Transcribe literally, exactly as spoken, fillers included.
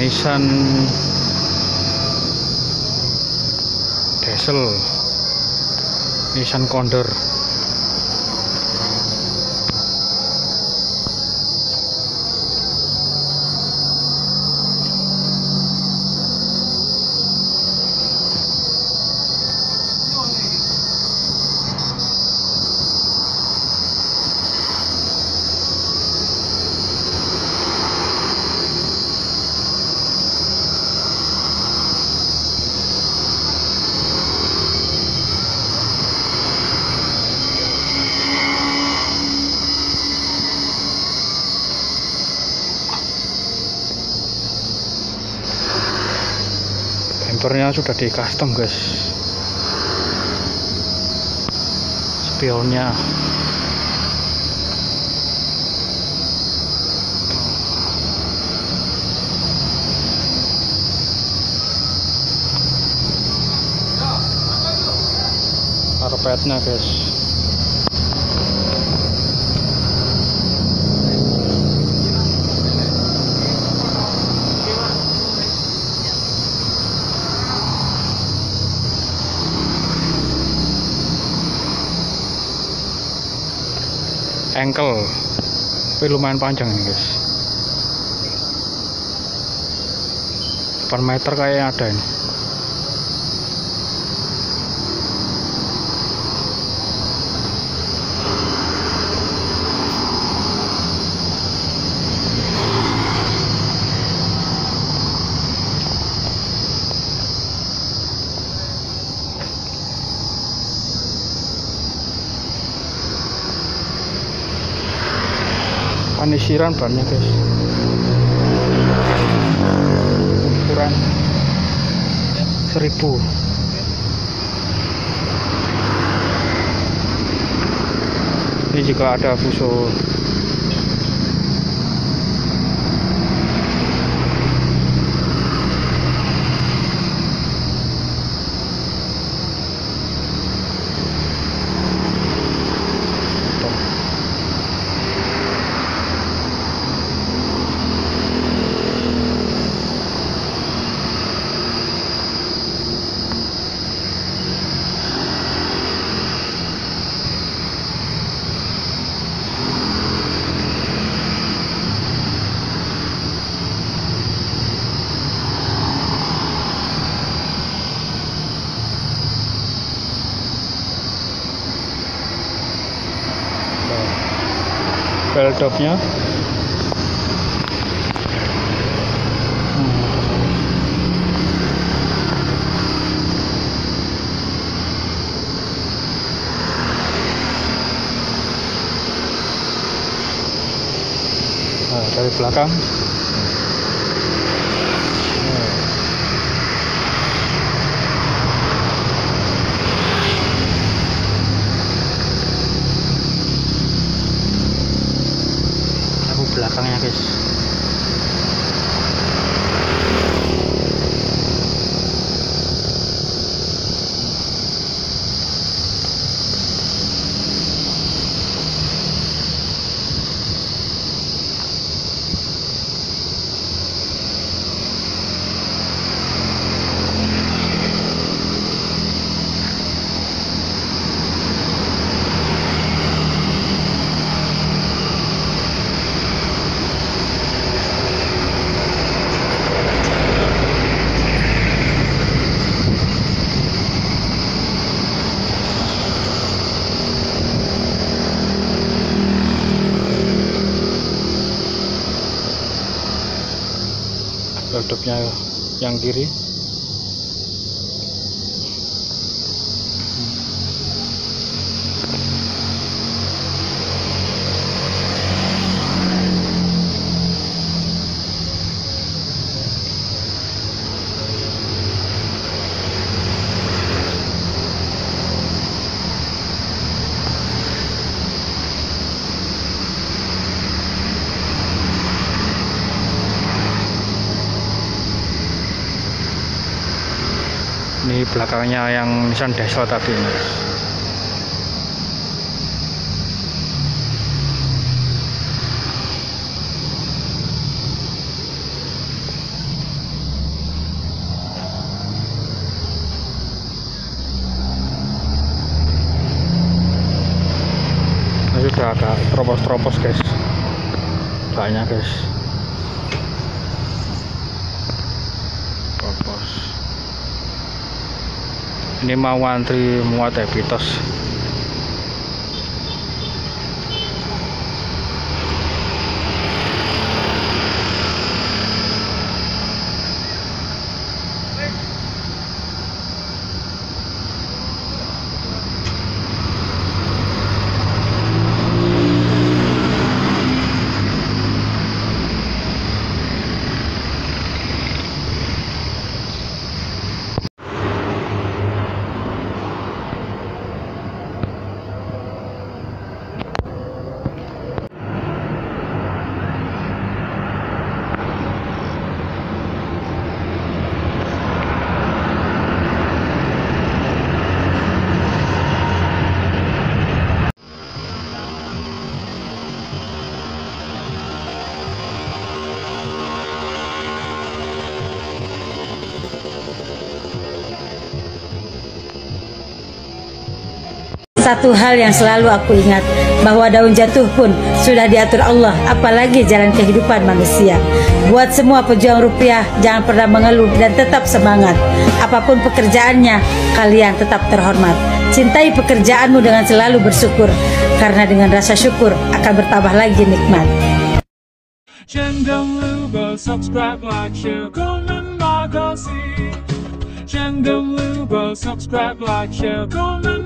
Nissan Diesel, Nissan Condor. Bumpernya sudah di custom guys, spionnya karpetnya guys. Engkel tapi lumayan panjang nih guys, delapan meter kayaknya ada ini. Panisiran bannya guys, ukuran seribu. Ini juga ada fuso. Bel dopnya nah, dari belakang belakangnya guys. Laptopnya yang kiri. Ini belakangnya yang Nissan Diesel tadi mas. agak teropos-teropos guys, banyak guys, teropos. Ini mau antri muat Epitos. Satu hal yang selalu aku ingat, bahwa daun jatuh pun sudah diatur Allah, apalagi jalan kehidupan manusia. Buat semua pejuang rupiah, jangan pernah mengeluh dan tetap semangat. Apapun pekerjaannya, kalian tetap terhormat. Cintai pekerjaanmu dengan selalu bersyukur, karena dengan rasa syukur akan bertambah lagi nikmat. Jangan lupa subscribe, like, share, komen, makasih. Jangan lupa subscribe, like, share, komen.